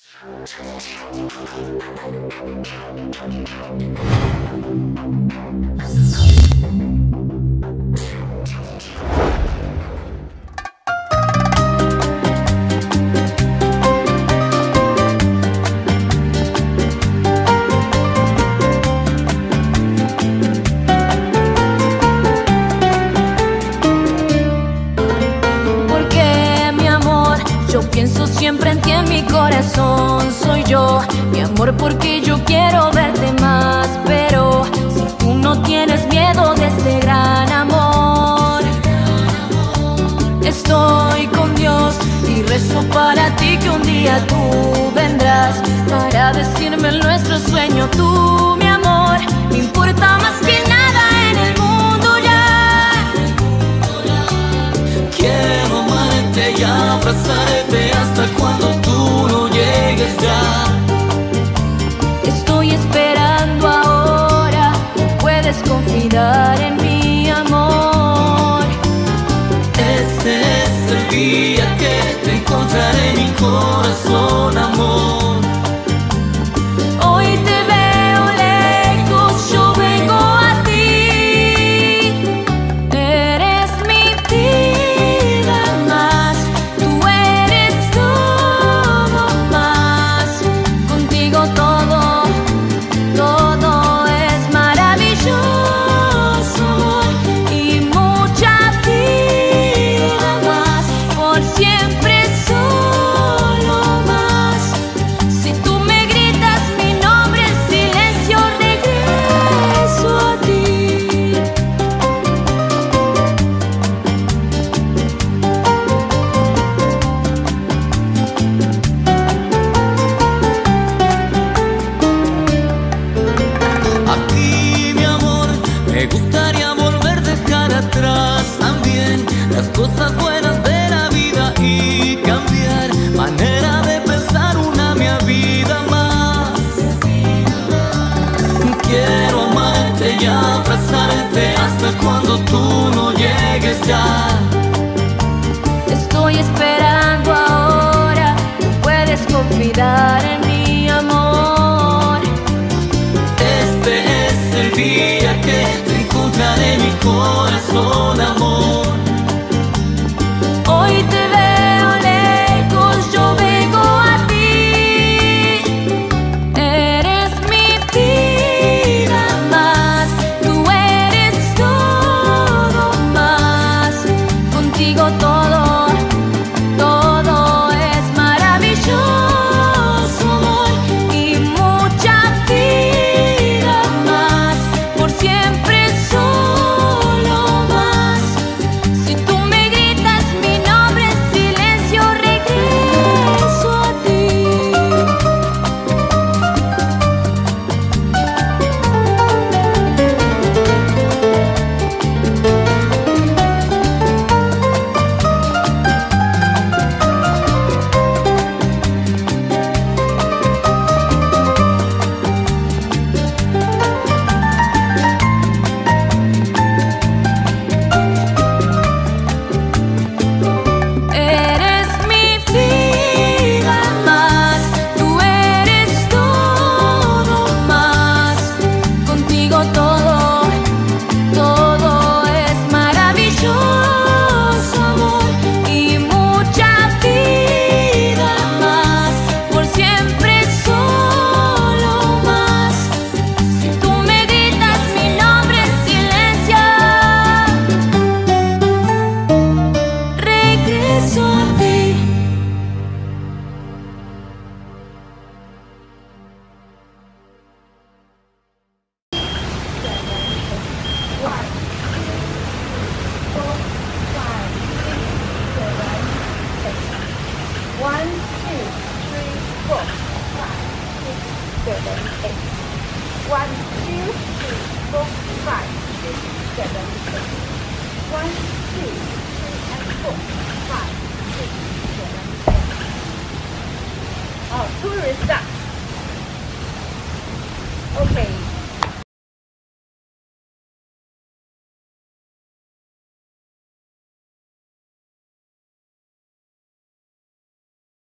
Pienso siempre en ti, en mi corazón soy yo, mi amor, porque yo quiero verte más. Pero si tú no tienes miedo de este gran amor, estoy con Dios y rezo para ti que un día tú vendrás para decirme nuestro sueño. Tú, mi amor, me importa más que nada en el mundo ya. Quiero amarte y abrazarte hasta cuando tú no llegues ya. Estoy esperando ahora, puedes confiar en mi amor. Este es el día que te encontraré en mi corazón, amor. Hoy te veo lejos, yo vengo a ti. Eres mi vida más, tú eres todo más. Contigo todo, todo es maravilloso. Y mucha vida más, por siempre solo más. Si tú me gritas mi nombre en silencio, regreso a ti. A ti, mi amor, me gustaría volver, dejar atrás también las cosas buenas de la vida y cambiar manera de pensar, una mi vida más. Quiero amarte y abrazarte hasta cuando tú no llegues ya. Estoy esperando ahora, puedes confiar en mi amor. Este es el día que te encontraré en mi corazón, amor. Hoy te veo lejos, yo vengo a ti. Eres mi vida más, tú eres todo más. Contigo todo, todo es maravilloso, amor. Y mucha vida más, por siempre solo más. Si tú me gritas mi nombre en silencio, regreso a ti. Eres mi vida más, tú eres todo más. Contigo todo, todo es maravilloso, amor. Y mucha vida más, por siempre solo más. Si tú me gritas mi nombre en silencio, regreso a ti. One, two, three, four, five, six, seven, eight. 1, 2, 3, 4, 5, 6, 7, 8. 1, 2, 3, and 4, 5, 6, 7, 8. Oh, tourist stop.